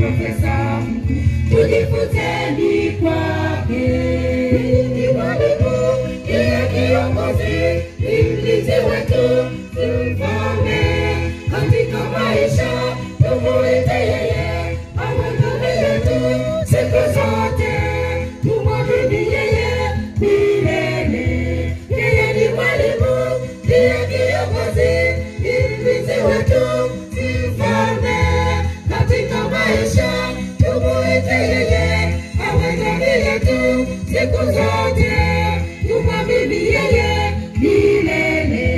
profesa mkuu, tujifunzeni kwake. Ni mwalimu, ndiye kiongozi, ni mlinzi wetu, tumfanye katika maisha, tumuite yeye, awe ndani yetu siku zote, tumwamini yeye milele. Yeye ni mwalimu, ndiye kiongozi, ni mlinzi wetu, tumfanye katika maisha, tumuite yeye, awe ndani yetu siku zote, tumwamini yeye milele.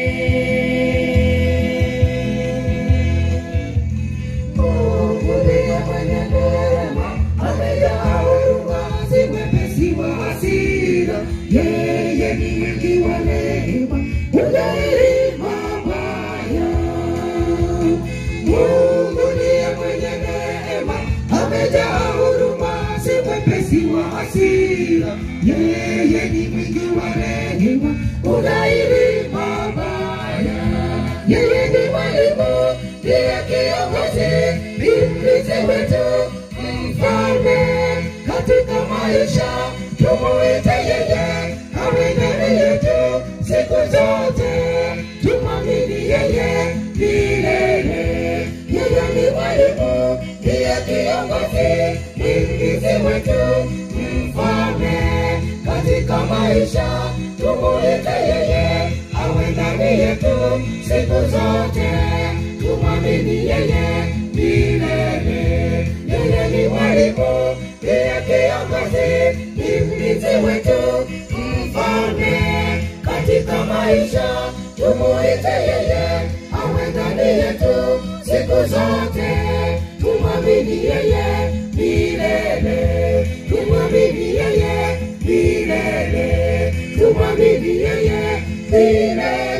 Yeye ni mwingi wa rehema, hughairi mabaya. Mungu ndiye mwenye neema, amejaa huruma, si mwepesi wa hasira. Yeye ni mwingi wa rehema, hughairi mabaya. Yeye ni mwalimu, ndiye kiongozi, ni mlinzi wetu, mfalme katika maisha, tumuite yeye, awe ndani yetu siku zote, tumwamini yeye milele. Yeye ni mwalimu, ndiye kiongozi, ni mlinzi wetu, mfalme katika maisha, tumuite yeye, awe ndani yetu siku zote, tumwamini yeye milele. Yeye ni mwalimu, ndiye kiongozi, ni mlinzi wetu, mfalme katika maisha, tumuite yeye, awe ndani yetu siku zote, tumwamini yeye milele. Tumwamini yeye milele. Tumwamini yeye milele.